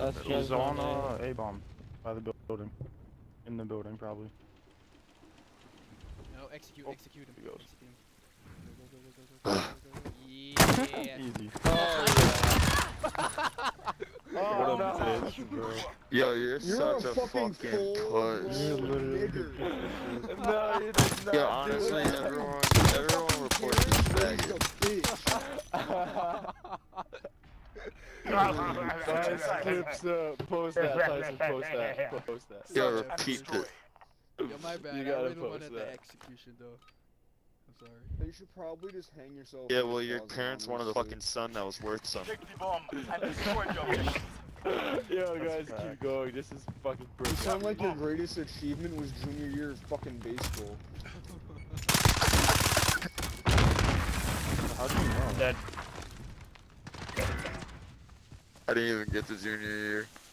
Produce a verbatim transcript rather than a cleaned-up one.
us He's guys on on uh, A-bomb by the building. In the building, probably. No, execute, Oh, execute him. he goes. Execute him. Go, go, go, go, go, go, go, go, go. Yeah. Easy. Oh, What no. up, bitch, bro? Yo, you're, You're such a a fucking fucking full-blown puss. You're literally nigger. No, you did not. Yo, honestly, dude. everyone, everyone report this faggot. Guys, clips, uh, post that, Tyson, post that, post that. Yo, repeat this. Yo, my bad. You I gotta really post wanted that. the execution, though. I'm sorry. You should probably just hang yourself. Yeah, in well, the your closet, parents wanted a honestly. fucking son that was worth something. Yo, guys, keep going. This is fucking You perfect. sound like your greatest achievement was junior year of fucking baseball. How do you know? Dead. I didn't even get to junior year.